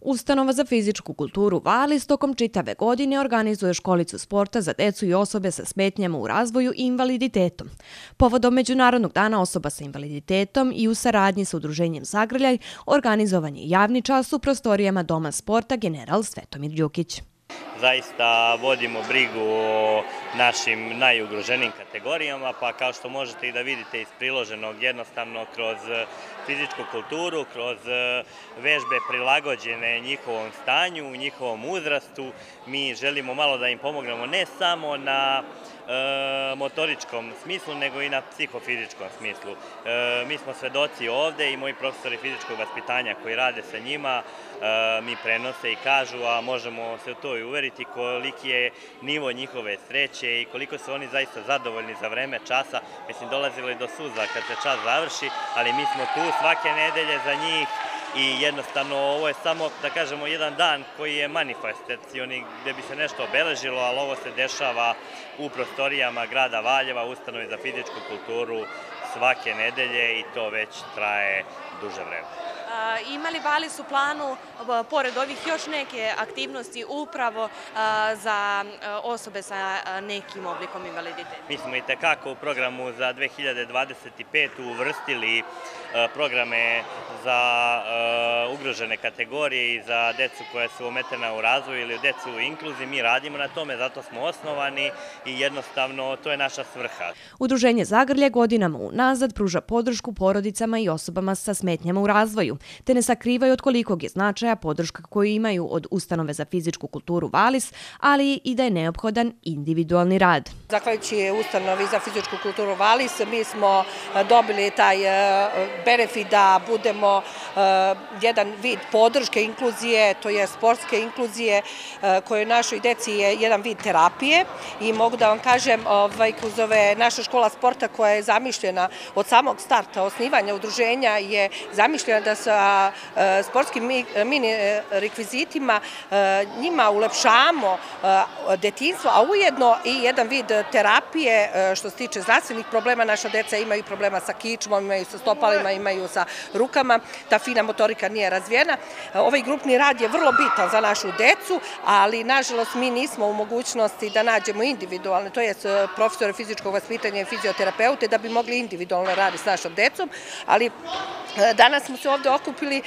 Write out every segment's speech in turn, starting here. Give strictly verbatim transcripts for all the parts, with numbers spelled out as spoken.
Ustanova za fizičku kulturu Valis tokom čitave godine organizuje školicu sporta za decu i osobe sa smetnjama u razvoju i invaliditetom. Povodom Međunarodnog dana osoba sa invaliditetom i u saradnji sa Udruženjem Zagrljaj organizovan je javni čas u prostorijama Doma sporta General Svetomir Đukić. Zaista vodimo brigu o našim najugroženijim kategorijama, pa kao što možete i da vidite iz priloženog, jednostavno kroz fizičku kulturu, kroz vežbe prilagođene njihovom stanju, njihovom uzrastu, mi želimo malo da im pomognemo ne samo na motoričkom smislu, nego i na psihofizičkom smislu. Mi smo svedoci ovde i moji profesori fizičkog vaspitanja koji rade sa njima, mi prenose i kažu, a možemo se u to i uveriti, koliki je nivo njihove sreće i koliko su oni zaista zadovoljni za vreme časa. Mislim, dolazilo je do suza kad se čas završi, ali mi smo tu svake nedelje za njih i jednostavno ovo je samo, da kažemo, jedan dan koji je manifestacioni, gde bi se nešto obeležilo, ali ovo se dešava u prostorijama grada Valjeva, Ustanovi za fizičku kulturu svake nedelje i to već traje duže vreme. Ima li Valis u planu, pored ovih, još neke aktivnosti upravo za osobe sa nekim oblikom invaliditeta? Mi smo i tekako u programu za dve hiljade dvadeset petu uvrstili programe za ugrožene kategorije i za decu koja su ometena u razvoju ili decu u inkluziji. Mi radimo na tome, zato smo osnovani i jednostavno to je naša svrha. Udruženje Zagrljaj godinama unazad pruža podršku porodicama i osobama sa smetnjama u razvoju, te ne sakrivaju od kolikog je značaja podrška koju imaju od Ustanove za fizičku kulturu Valis, ali i da je neophodan individualni rad. Zahvaljujući Ustanovi za fizičku kulturu Valis, mi smo dobili taj benefit da budemo jedan vid podrške inkluzije, to je sportske inkluzije, koje našoj deci je jedan vid terapije i mogu da vam kažem, kroz ove naša škola sporta koja je zamišljena od samog starta, osnivanja udruženja je zamišljena da sa sportskim mini rekvizitima njima ulepšamo detinjstvo, a ujedno i jedan vid terapije što se tiče zdravstvenih problema. Naša deca imaju problema sa kičmom, imaju sa stopalima, imaju sa rukama, ta fina motorika nije razvijena. Ovaj grupni rad je vrlo bitan za našu decu, ali nažalost mi nismo u mogućnosti da nađemo individualne, to je profesore fizičkog vaspitanja i fizioterapeute, da bi mogli individualno raditi s našom decom, ali danas smo se ovde okupili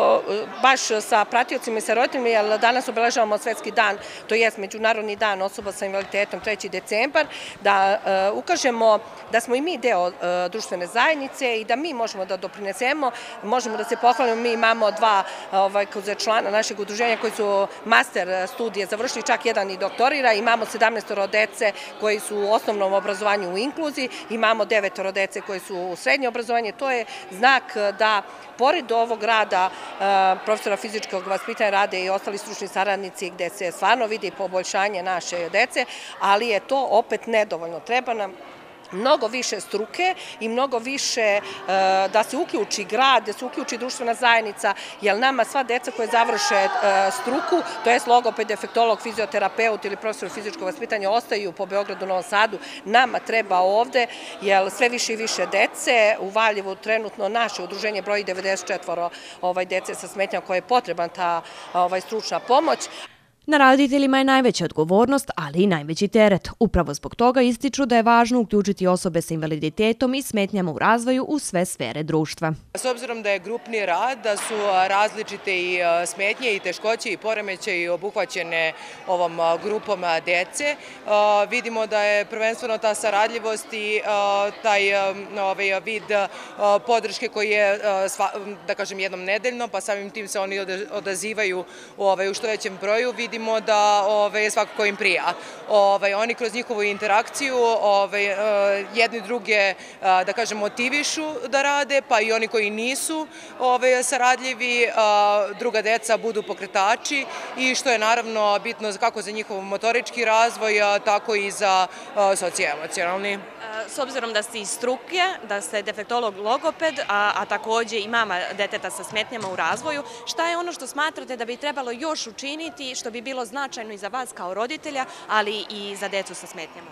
baš sa pratiocima i sa roditeljima, jer danas obeležavamo Svetski dan, to je Međunarodni dan osoba sa invaliditetom, treći decembar, da ukažemo da smo i mi deo društvene zajednice i da mi možemo da doprinesemo, možemo da se pohvalimo, mi imamo dva člana našeg udruženja koji su master studije završili, čak jedan i doktorira, imamo sedamnaestoro dece koji su u osnovnom obrazovanju u inkluziji, imamo devetoro dece koji su u srednje obrazovanje, to je znak da pored ovog rada profesora fizičkog vaspitanja rade i ostali stručni saradnici gde se stvarno vidi poboljšanje naše dece, ali je to opet nedovoljno. Treba nam mnogo više struke i mnogo više da se uključi grad, da se uključi društvena zajednica, jer nama sva deca koje završe struku, to je logoped, defektolog, fizioterapeut ili profesor fizičkog vaspitanja, ostaju po Beogradu, Novom Sadu. Nama treba ovde, jer sve više i više dece u Valjevu trenutno naše udruženje broji devedeset četvoro dece sa smetnjama koje je potrebna ta stručna pomoć. Na roditeljima je najveća odgovornost, ali i najveći teret. Upravo zbog toga ističu da je važno uključiti osobe sa invaliditetom i smetnjama u razvoju u sve sfere društva. S obzirom da je grupni rad, da su različite i smetnje i teškoće i poremećaji obuhvaćene ovom grupom dece, vidimo da je prvenstveno ta saradljivost i taj vid podrške koji je, da kažem, jednom nedeljno, pa samim tim se oni odazivaju u što većem broju. Vidimo da svakako im prija. Oni kroz njihovu interakciju jedni druge, da kažem, motivišu da rade, pa i oni koji nisu saradljivi, druga deca budu pokretači i što je naravno bitno kako za njihov motorički razvoj, tako i za socioemocionalni. S obzirom da ste iz struke, da ste defektolog logoped, a takođe i mama deteta sa smetnjama u razvoju, šta je ono što smatrate da bi trebalo još učiniti, što bi bilo značajno i za vas kao roditelja, ali i za decu sa smetnjama?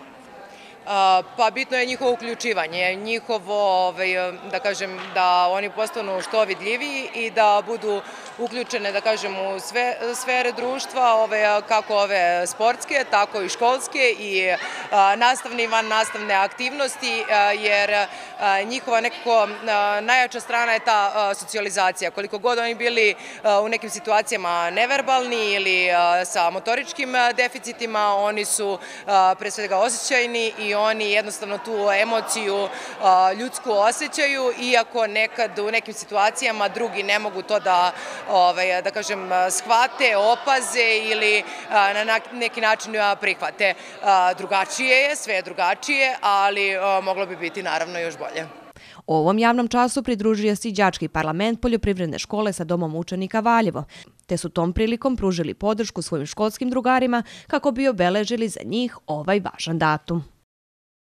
Pa bitno je njihovo uključivanje, njihovo, da kažem, da oni postanu što vidljiviji i da budu uključene, da kažem, u sve sfere društva, ove, kako ove sportske, tako i školske i nastavne i van nastavne aktivnosti, jer njihova nekako najjača strana je ta socijalizacija. Koliko god oni bili u nekim situacijama neverbalni ili sa motoričkim deficitima, oni su pre svega osjećajni i oni jednostavno tu emociju ljudsku osjećaju, iako nekad u nekim situacijama drugi ne mogu to da, da kažem, shvate, opaze ili na neki način prihvate. Drugačije je, sve je drugačije, ali moglo bi biti naravno još bolje. Ovom javnom času pridružio se i đački parlament Poljoprivredne škole sa Domom učenika Valjevo, te su tom prilikom pružili podršku svojim školskim drugarima kako bi obeležili za njih ovaj važan datum.